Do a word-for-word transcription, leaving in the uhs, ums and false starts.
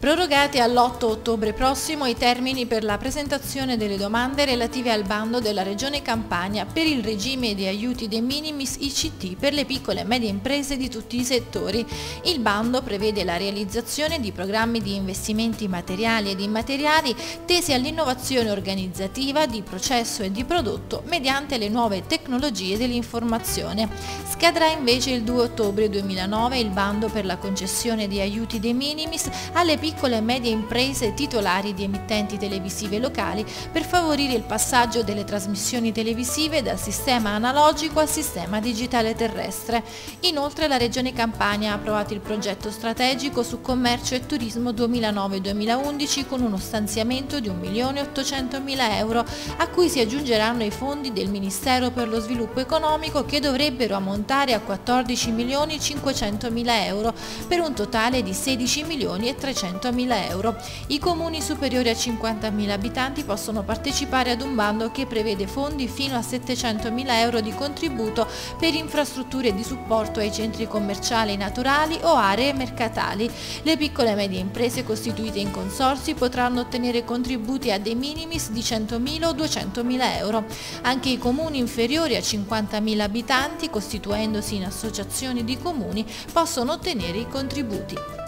Prorogati all'otto ottobre prossimo i termini per la presentazione delle domande relative al bando della Regione Campania per il regime di aiuti de minimis I C T per le piccole e medie imprese di tutti i settori. Il bando prevede la realizzazione di programmi di investimenti materiali ed immateriali tesi all'innovazione organizzativa, di processo e di prodotto mediante le nuove tecnologie dell'informazione. Scadrà invece il due ottobre duemilanove il bando per la concessione di aiuti de minimis alle piccole piccole e medie imprese titolari di emittenti televisive locali per favorire il passaggio delle trasmissioni televisive dal sistema analogico al sistema digitale terrestre. Inoltre la Regione Campania ha approvato il progetto strategico su commercio e turismo duemilanove duemilaundici con uno stanziamento di un milione ottocentomila euro a cui si aggiungeranno i fondi del Ministero per lo Sviluppo Economico che dovrebbero ammontare a quattordici milioni cinquecentomila euro per un totale di sedici milioni e trecentomila euro. I comuni superiori a cinquantamila abitanti possono partecipare ad un bando che prevede fondi fino a settecentomila euro di contributo per infrastrutture di supporto ai centri commerciali naturali o aree mercatali. Le piccole e medie imprese costituite in consorzi potranno ottenere contributi a de minimis di centomila o duecentomila euro. Anche i comuni inferiori a cinquantamila abitanti, costituendosi in associazioni di comuni, possono ottenere i contributi.